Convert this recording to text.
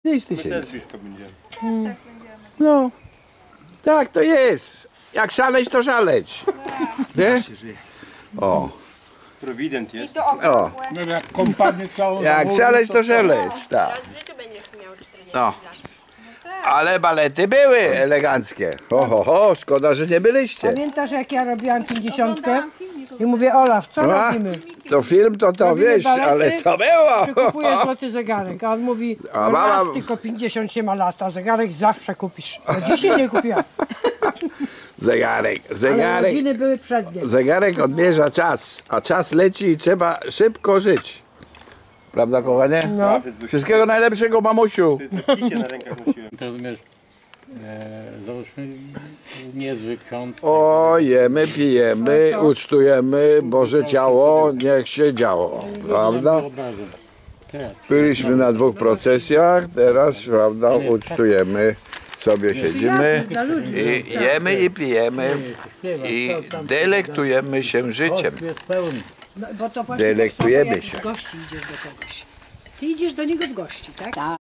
10 My też tysięcy. blisko będziemy. Tak będziemy. No, tak to jest. Jak szaleć, to szaleć. Nie? O, Prowident I jest. to okrągłe. No jak kompanię całą jak na górę, szaleć, to szaleć. Tak. Raz w życiu będziesz miał 40 No. lat. Ale balety były eleganckie. Ho, szkoda, że nie byliście. Pamiętasz, jak ja robiłam 50 i mówię, Olaf, co A, robimy? to film to Robimy wiesz, balety, ale co Czy było? kupuję złoty zegarek? A on mówi, A no mama- raz tylko 50 się ma lata, zegarek zawsze kupisz. A dzisiaj nie kupiłam, Zegarek, ale zegarek. rodziny były przednie. Zegarek odmierza czas, a czas leci i trzeba szybko żyć. Prawda, kochanie? No. Wszystkiego najlepszego, mamusiu. Ty to kicie na rękach nosiłem. To rozumiesz, załóżmy niezły ksiądz. O, jemy, pijemy, ucztujemy Boże ciało, niech się działo. Prawda? Byliśmy na 2 procesjach, teraz, prawda, ucztujemy, sobie siedzimy i jemy i pijemy i delektujemy się życiem. Jest pełny. No, bo to właśnie Delektujemy tak samo, jak się. w gości idziesz do kogoś. Ty idziesz do niego w gości, tak?